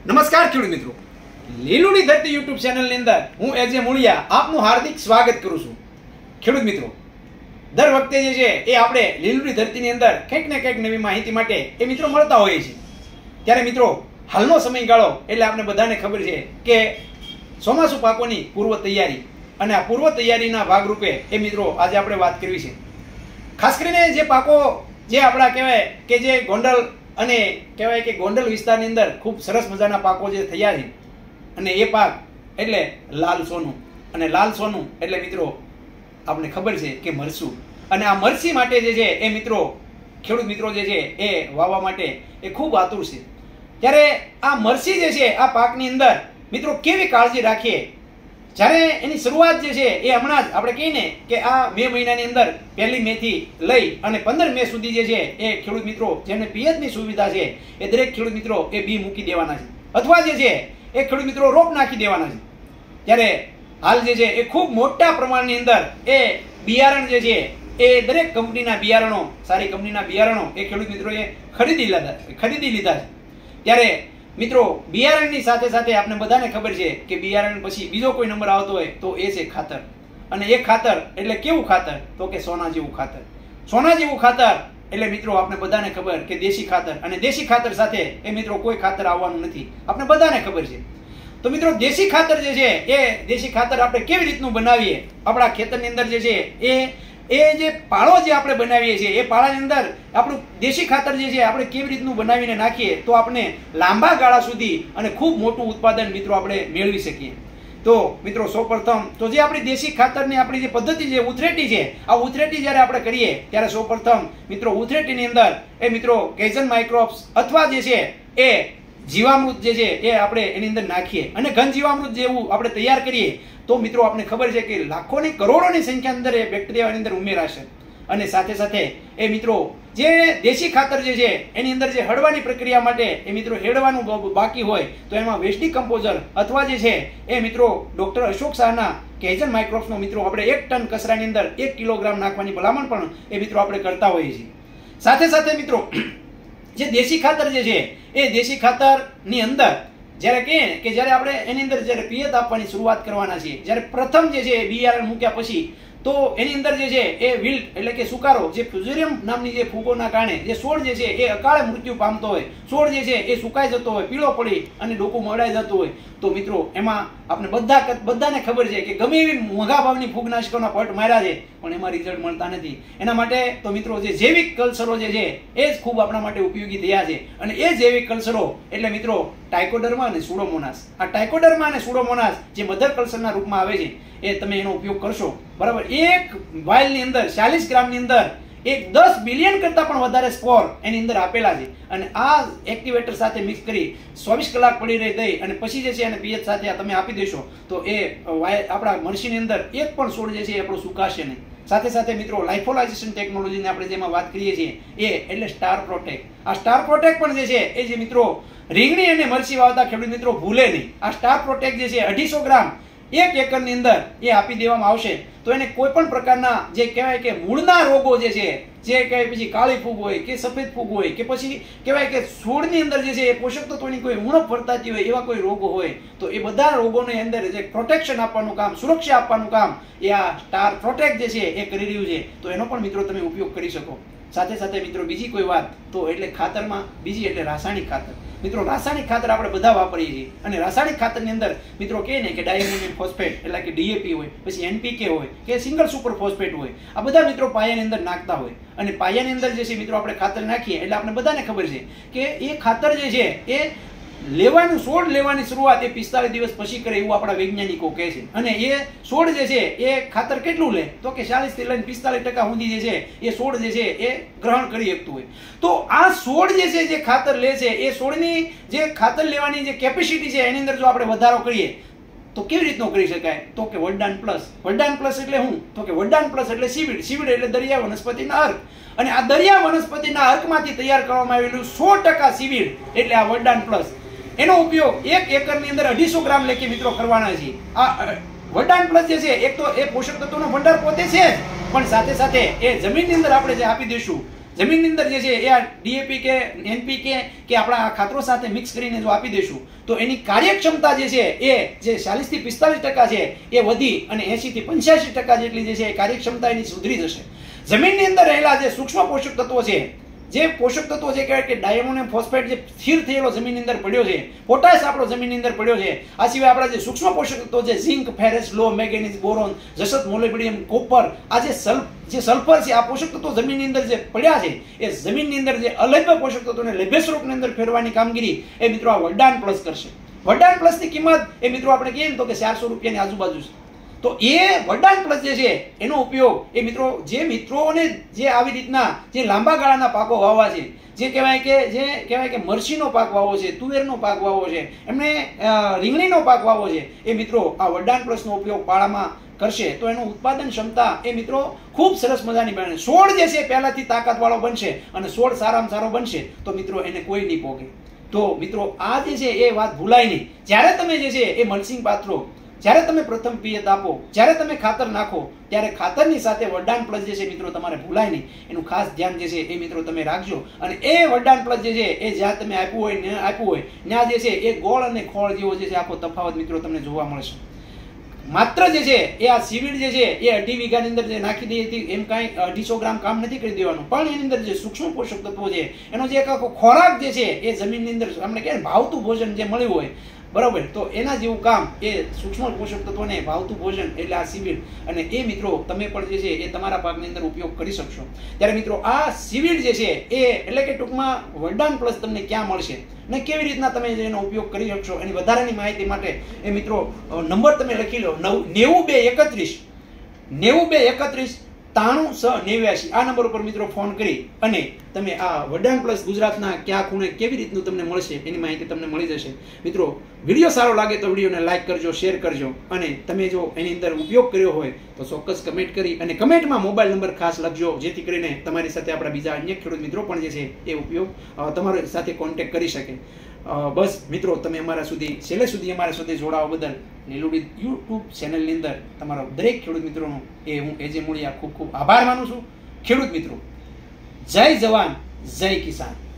નમસ્કાર ખેડૂત મિત્રો, લીલુડી ધરતી યુટ્યુબ ચેનલની અંદર હું એજે મુળિયા આપનું હાર્દિક સ્વાગત કરું છું. ખેડૂત મિત્રો, દર વખતે જે છે એ આપણે લીલુડી ધરતીની અંદર કંઈક ને કંઈક નવી માહિતી માટે એ મિત્રો મળતા હોઈએ છીએ. ત્યારે મિત્રો, હાલનો સમયગાળો એટલે આપણે બધાને ખબર છે કે ચોમાસુ પાકોની પૂર્વ તૈયારી, અને આ પૂર્વ તૈયારીના ભાગરૂપે એ મિત્રો આજે આપણે વાત કરવી છે. ખાસ કરીને જે પાકો જે આપણા કહેવાય કે જે ગોંડલ અને કહેવાય કે ગોંડલ વિસ્તારની અંદર ખૂબ સરસ મજાના પાકો જે થયા છે, અને એ પાક એટલે લાલ સોનું. અને લાલ સોનું એટલે મિત્રો આપણે ખબર છે કે મરચું. અને આ મરચી માટે જે છે એ મિત્રો ખેડૂત મિત્રો જે છે એ વાવવા માટે એ ખૂબ આતુર છે. ત્યારે આ મરચી જે છે આ પાકની અંદર મિત્રો કેવી કાળજી રાખીએ, જ્યારે એની શરૂઆત જે છે એ હમણાં જ આપણે કહીએ ને કે આ મે મહિનાની અંદર 1 મે થી લઈ અને 15 મે સુધી જે છે એ ખેડૂત મિત્રો જેમને પિયતની સુવિધા છે એ દરેક ખેડૂત મિત્રો એ બી મૂકી દેવાના છે, અથવા જે છે એ ખેડૂત મિત્રો રોપ નાખી દેવાના છે. ત્યારે હાલ જે છે એ ખૂબ મોટા પ્રમાણની અંદર એ બિયારણ જે છે એ દરેક કંપનીના બિયારણો, સારી કંપનીના બિયારણો એ ખેડૂત મિત્રોએ ખરીદી લીધા છે. ત્યારે મિત્રો બિયારણની સાથે સાથે આપણે બધાને ખબર છે કે બિયારણ પછી બીજો કોઈ નંબર આવતો હોય તો એ છે ખાતર. અને એ ખાતર એટલે કેવું ખાતર? તો કે સોના જેવું ખાતર. સોના જેવું ખાતર એટલે મિત્રો આપણે બધાને ખબર કે દેશી ખાતર. અને દેશી ખાતર સાથે એ મિત્રો કોઈ ખાતર આવવાનું નથી, આપણે બધાને ખબર છે. તો મિત્રો દેશી ખાતર જે છે એ દેશી ખાતર આપણે કેવી રીતનું બનાવીએ? આપણા ખેતરની અંદર જે છે એ જે પાળો જે આપણે બનાવીએ છીએ એ પાળાની અંદર આપણું દેશી ખાતર જે છે આપણે કેવી રીતનું બનાવીને નાખીએ તો આપણે લાંબા ગાળા સુધી અને ખૂબ મોટું ઉત્પાદન મિત્રો આપણે મેળવી શકીએ. તો મિત્રો સૌપ્રથમ તો જે આપણી દેશી ખાતરની આપણી જે પદ્ધતિ છે ઉથરેટી છે, આ ઉથરેટી જ્યારે આપણે કરીએ ત્યારે સૌપ્રથમ મિત્રો ઉથરેટીની અંદર એ મિત્રો કેઝન માઇક્રોબ્સ અથવા જે છે એ જીવામૃત જે છે એ આપણે એની અંદર નાખીએ અને ઘન જીવામૃત જેવું આપણે તૈયાર કરીએ તો મિત્રો આપણે ખબર છે કે લાખોની કરોડોની સંખ્યા અંદર એ બેક્ટેરિયાની અંદર ઉમેરાશે. અને સાથે સાથે એ મિત્રો જે દેશી ખાતર જે છે એની અંદર જે હળવાની પ્રક્રિયા માટે એ મિત્રો હેડવાનું બાકી હોય તો એમાં વેસ્ટ ડિકમ્પોઝર અથવા જે છે એ મિત્રો ડોક્ટર અશોક શાહના કેઝન માઇક્રોબ્સનો મિત્રો આપણે 1 ટન કચરાની અંદર 1 કિલોગ્રામ નાખવાની ભલામણ પણ એ મિત્રો આપણે કરતા હોઈએ છીએ. સાથે સાથે મિત્રો જે દેશી ખાતર જે છે એ દેશી ખાતરની અંદર જ્યારે કહીએ કે જ્યારે આપણે એની અંદર જ્યારે પિયત આપવાની શરૂઆત કરવાના છીએ, જ્યારે પ્રથમ જે છે બિયારણ મૂક્યા પછી તો એની અંદર જે છે એ વિલ્ટ એટલે કે સુકારો, જે ફ્યુઝેરિયમ નામની જે ફૂગોના કારણે જે છોડ જે છે એ અકાળે મૃત્યુ પામતો હોય, છોડ જે છે એ સુકાઈ જતો હોય, પીળો પડી અને ડોકું મરડાઈ જતું હોય, તો મિત્રો એમાં આપણે બધાને ખબર છે કે ગમે એવી મોંઘા ભાવની ફૂગનાશકોના પટ માર્યા છે પણ એમાં રિઝલ્ટ મળતા નથી. એના માટે તો મિત્રો જે જૈવિક કલ્ચરો જે છે એ જ ખૂબ આપણા માટે ઉપયોગી થયા છે. અને એ જૈવિક કલ્ચરો એટલે મિત્રો ટાઇકોડર્મા અને સુડોમોનાસ. આ ટાઇકોડર્મા અને સુડોમોનાસ જે મધર કલ્ચરના રૂપમાં આવે છે એ તમે એનો ઉપયોગ કરશો બરાબર. એક વાઇલની અંદર 40 ગ્રામની અંદર 10 બિલિયન કરતા પણ વધારે સ્પોર એની અંદર આપેલા છે. અને આ એક્ટિવેટર સાથે મિક્સ કરી 24 કલાક પડી રહી દઈ અને પછી જે છે એને પિયત સાથે તમે આપી દેશો તો એ આપણા મરચીની અંદર એક પણ છોડ જે છે એ આપણો સુકાશે નહીં. સાથે સાથે મિત્રો લાઇફોલાઇઝેશન ટેકનોલોજીની આપણે જેમાં વાત કરીએ છીએ એ એટલે સ્ટાર પ્રોટેક. આ સ્ટાર પ્રોટેક પણ જે છે એ જે મિત્રો રીંગણી અને મરચી વાવતા ખેડૂત મિત્રો ભૂલે નહીં. આ સ્ટાર પ્રોટેક જે છે 250 ગ્રામ 1 એકરની અંદર એ આપી દેવામાં આવશે તો એને કોઈ પણ પ્રકારના જે કહેવાય કે મૂળના રોગો જે છે, જે કહેવાય પછી કાળી ફૂગ હોય કે સફેદ ફૂગ હોય કે પછી કહેવાય કે છોડની અંદર જે છે એ પોષક તત્વોની કોઈ ઉણપ વર્તાતી હોય એવા કોઈ રોગો હોય તો એ બધા રોગોની અંદર જે પ્રોટેક્શન આપવાનું કામ, સુરક્ષા આપવાનું કામ એ આ સ્ટાર પ્રોટેક્ટ જે છે એ કરી રહ્યું છે. તો એનો પણ મિત્રો તમે ઉપયોગ કરી શકો. સાથે સાથે મિત્રો બીજી કોઈ વાત તો એટલે ખાતરમાં બીજી એટલે રાસાયણિક ખાતર. મિત્રો રાસાયણિક ખાતર આપણે બધા વાપરીએ છીએ અને રાસાયણિક ખાતરની અંદર મિત્રો કહે ને કે ડાયમોનિયમ ફોસ્ફેટ એટલે કે ડીએપી હોય, પછી એનપીકે હોય કે સિંગલ સુપર ફોસ્ફેટ હોય, આ બધા મિત્રો પાયાની અંદર નાખતા હોય. અને પાયાની અંદર જે છે મિત્રો આપણે ખાતર નાખીએ એટલે આપણે બધાને ખબર છે કે એ ખાતર જે છે એ છોડ લેવાની શરૂઆત એ 45 દિવસ પછી કરે એવું આપણા વૈજ્ઞાનિકો કહે છે. અને એ છોડ જે છે એ ખાતર કેટલું લે તો કે 40 થી લઈને 45% સુધી જે છે એ છોડ જે છે એ ગ્રહણ કરી શકતું હોય. તો આ છોડ જે છે જે ખાતર લે છે એ છોડની જે ખાતર લેવાની જે કેપેસિટી છે એની અંદર જો આપણે વધારો કરીએ તો કેવી રીતનો કરી શકાય? તો કે વરદાન પ્લસ. વરદાન પ્લસ એટલે શું? તો કે વરદાન પ્લસ એટલે સીવીડ. સીવીડ એટલે દરિયા વનસ્પતિના અર્ક. અને આ દરિયા વનસ્પતિના અર્કમાંથી તૈયાર કરવામાં આવેલું 100% સીવીડ એટલે આ વરદાન પ્લસ. એનો ઉપયોગ 1 એકરની અંદર 250 ગ્રામ લેખે મિત્રો કરવાના છે. આ વરદાન પ્લસ જે છે એક તો એ પોષક તત્વોનો ભંડાર પોતે છે જ, પણ સાથે સાથે એ જમીનની અંદર આપણે જે આપી દઈશું જમીનની અંદર જે છે એ આ ડીએપી કે એનપીકે કે આપણા ખાતરો સાથે મિક્સ કરીને જો આપી દઈશું તો એની કાર્યક્ષમતા જે છે એ જે 40 થી 45% છે એ વધી અને 80 થી 85% જેટલી જે છે એ કાર્યક્ષમતા એની સુધરી જશે. જમીનની અંદર રહેલા જે સૂક્ષ્મ પોષક તત્વો છે, જે પોષક તત્વો છે કહેવાય કે ડાયમોનિયમ ફોસ્ફેટ જે સ્થિર થયેલો જમીનની અંદર પડ્યો છે, પોટાશ આપણો જમીનની અંદર પડ્યો છે, આ સિવાય આપણા જે સૂક્ષ્મ પોષક તત્વો છે ઝિંક, ફેરસ, લો, મેંગેનીઝ, બોરોન, જસત, મોલિબ્ડિયમ, કોપર, આ જે સલ્ફર છે, આ પોષક તત્વો જમીનની અંદર જે પડ્યા છે એ જમીનની અંદર જે અલભ્ય પોષક તત્વોને લભ્ય સ્વરૂપની અંદર ફેરવાની કામગીરી એ મિત્રો આ વરદાન પ્લસ કરશે. વરદાન પ્લસની કિંમત એ મિત્રો આપણે કહીએ ને તો કે 400 રૂપિયાની આજુબાજુ છે. તો એ વરદાન પ્લસ જે છે એનો ઉપયોગ એ મિત્રો જે મિત્રોને જે આવી રીતના જે લાંબા ગાળાના પાકો વાવવા છે, જે કહેવાય કે મરચીનો પાક વાવવો છે, તુવેરનો પાક વાવવો છે, એમને રીંગણીનો પાક વાવવો છે, એ મિત્રો આ વરદાન પ્લસનો ઉપયોગ પાળામાં કરશે તો એનું ઉત્પાદન ક્ષમતા એ મિત્રો ખૂબ સરસ મજાની બને. છોડ જે છે પહેલાથી તાકાતવાળો બનશે અને છોડ સારામાં સારો બનશે તો મિત્રો એને કોઈ નહીં પોગે. તો મિત્રો આ જે છે એ વાત ભૂલાય નહીં. જ્યારે તમે જે છે એ મલ્ચિંગ પાત્રો, જ્યારે તમે પ્રથમ પિયત આપો, જ્યારે તમે ખાતર નાખો ત્યારે ખાતરની સાથે વરદાન પ્લસ જે છે મિત્રો તમારે ભૂલાય નહીં. એનું ખાસ ધ્યાન જે છે એ મિત્રો તમે રાખજો. અને એ વરદાન પ્લસ જે છે એ જ્યાં તમે આપ્યું હોય ત્યાં જે છે એ ગોળ અને ખોળ જેવો જે છે આખો તફાવત મિત્રો તમને જોવા મળશે. માત્ર જે છે એ આ સીવીડ જે છે એ 2.5 વીઘાની અંદર જે નાખી દઈએ હતી એમ કાંઈ 250 ગ્રામ કામ નથી કરી દેવાનું, પણ એની અંદર જે સૂક્ષ્મ પોષક તત્વો છે એનો જે એક આખો ખોરાક જે છે એ જમીનની અંદર આપણે કહેવાય ભાવતું ભોજન જે મળ્યું હોય બરાબર, તો એના જેવું કામ એ સૂક્ષ્મ પોષક તત્વોને ભાવતું ભોજન એટલે આ સીવીડ. અને એ મિત્રો તમે પણ જે છે એ તમારા પાકની અંદર ઉપયોગ કરી શકશો. ત્યારે મિત્રો આ સીવીડ જે છે એ એટલે કે ટૂંકમાં વરદાન પ્લસ તમને ક્યાં મળશે ને કેવી રીતના તમે એનો ઉપયોગ કરી શકશો એની વધારાની માહિતી માટે એ મિત્રો નંબર તમે લખી લો 9231 93 આ નંબર ઉપર મિત્રો ફોન કરી અને તમે આ વરદાન પ્લસ ગુજરાતના ક્યાં ખૂણે કેવી રીતનું તમને મળશે એની માહિતી તમને મળી જશે. મિત્રો વિડીયો સારો લાગે તો વિડીયોને લાઈક કરજો, શેર કરજો અને તમે જો એની અંદર ઉપયોગ કર્યો હોય તો ચોક્કસ કમેન્ટ કરી અને કમેન્ટમાં મોબાઈલ નંબર ખાસ લખજો, જેથી કરીને તમારી સાથે આપણા બીજા અન્ય ખેડૂત મિત્રો પણ જે છે એ ઉપયોગ તમારી સાથે કોન્ટેક્ટ કરી શકે. બસ મિત્રો તમે અમારા સુધી છેલ્લે સુધી અમારા સાથે જોડાવા બદલ લીલુડી યુટ્યુબ ચેનલની અંદર તમારા દરેક ખેડૂત મિત્રોનો એ હું એજે મૂળિયા ખૂબ ખૂબ આભાર માનું છું. ખેડૂત મિત્રો, જય જવાન જય કિસાન.